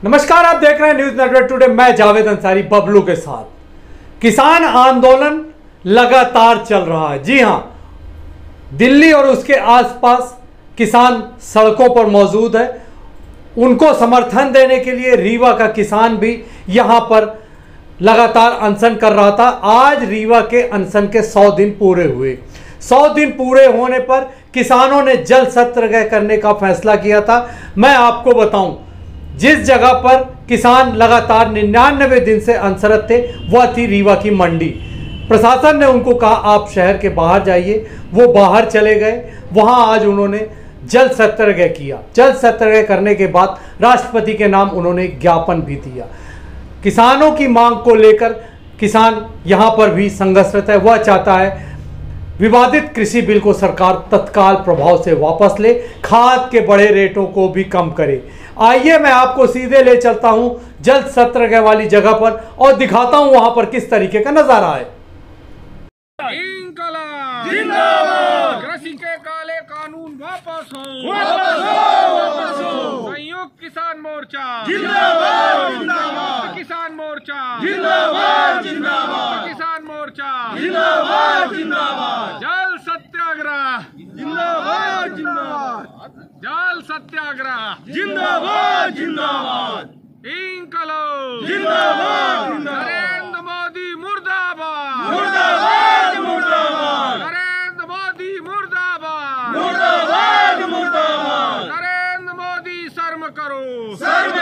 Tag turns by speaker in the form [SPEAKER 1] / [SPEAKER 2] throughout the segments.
[SPEAKER 1] नमस्कार, आप देख रहे हैं न्यूज नेटवर्क टुडे। मैं जावेद अंसारी बबलू के साथ। किसान आंदोलन लगातार चल रहा है। जी हां, दिल्ली और उसके आसपास किसान सड़कों पर मौजूद है। उनको समर्थन देने के लिए रीवा का किसान भी यहां पर लगातार अनशन कर रहा था। आज रीवा के अनशन के 100 दिन पूरे हुए। 100 दिन पूरे होने पर किसानों ने जल सत्याग्रह करने का फैसला किया था। मैं आपको बताऊं, जिस जगह पर किसान लगातार 99 दिन से अनशरत थे वह थी रीवा की मंडी। प्रशासन ने उनको कहा आप शहर के बाहर जाइए। वो बाहर चले गए। वहां आज उन्होंने जल सत्याग्रह किया। जल सत्याग्रह करने के बाद राष्ट्रपति के नाम उन्होंने ज्ञापन भी दिया। किसानों की मांग को लेकर किसान यहां पर भी संघर्षरत है। वह चाहता है विवादित कृषि बिल को सरकार तत्काल प्रभाव से वापस ले, खाद के बड़े रेटों को भी कम करे। आइए मैं आपको सीधे ले चलता हूं जल सत्याग्रह वाली जगह पर और दिखाता हूं वहां पर किस तरीके का नजारा है।
[SPEAKER 2] कृषि के काले कानून वापस हो, संयुक्त किसान मोर्चा जिंदाबाद, किसान मोर्चा जिंदाबाद, किसान मोर्चा जिंदाबाद, जल सत्याग्रह जिंदाबाद, जल सत्याग्रह जिंदाबाद, इंकलाब जिंदाबाद, नरेंद्र मोदी मुर्दाबाद, नरेंद्र मोदी मुर्दाबाद, नरेंद्र मोदी शर्म करो,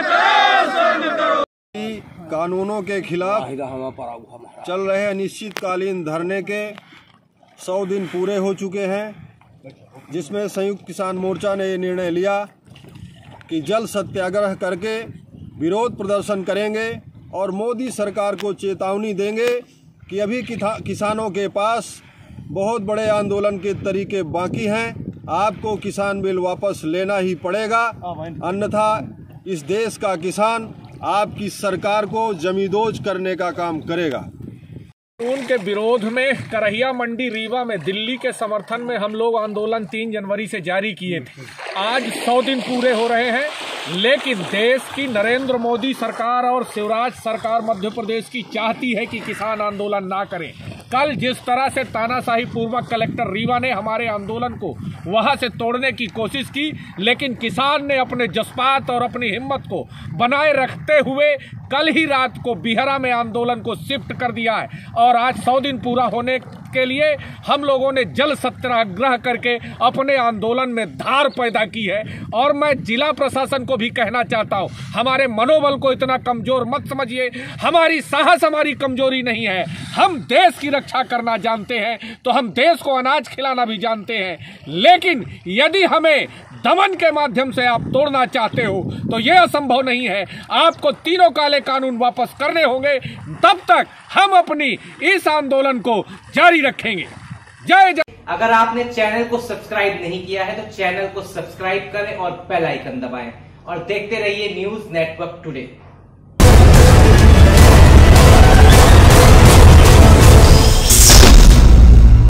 [SPEAKER 3] कानूनों के खिलाफ चल रहे अनिश्चितकालीन धरने के 100 दिन पूरे हो चुके हैं, जिसमें संयुक्त किसान मोर्चा ने ये निर्णय लिया कि जल सत्याग्रह करके विरोध प्रदर्शन करेंगे और मोदी सरकार को चेतावनी देंगे कि अभी किसानों के पास बहुत बड़े आंदोलन के तरीके बाकी हैं। आपको किसान बिल वापस लेना ही पड़ेगा, अन्यथा इस देश का किसान आपकी सरकार को जमींदोज करने का काम करेगा।
[SPEAKER 2] उनके विरोध में करहिया मंडी रीवा में दिल्ली के समर्थन में हम लोग आंदोलन 3 जनवरी से जारी किए थे। आज 100 दिन पूरे हो रहे हैं, लेकिन देश की नरेंद्र मोदी सरकार और शिवराज सरकार मध्य प्रदेश की चाहती है कि किसान आंदोलन ना करें। कल जिस तरह से तानाशाही पूर्वक कलेक्टर रीवा ने हमारे आंदोलन को वहां से तोड़ने की कोशिश की, लेकिन किसान ने अपने जज्बात और अपनी हिम्मत को बनाए रखते हुए कल ही रात को बिहरा में आंदोलन को शिफ्ट कर दिया है और आज 100 दिन पूरा होने के लिए हम लोगों ने जल सत्याग्रह करके अपने आंदोलन में धार पैदा की है। और मैं जिला प्रशासन को भी कहना चाहता हूं, हमारे मनोबल को इतना कमजोर मत समझिए। हमारी साहस हमारी कमजोरी नहीं है। हम देश की रक्षा करना जानते हैं तो हम देश को अनाज खिलाना भी जानते हैं, लेकिन यदि हमें दमन के माध्यम से आप तोड़ना चाहते हो तो यह असंभव नहीं है। आपको तीनों काले कानून वापस करने होंगे, तब तक हम अपनी इस आंदोलन को जारी रखेंगे। जय जय।
[SPEAKER 4] अगर आपने चैनल को सब्सक्राइब नहीं किया है तो चैनल को सब्सक्राइब करें और बेल आइकन दबाएं और देखते रहिए न्यूज नेटवर्क टुडे।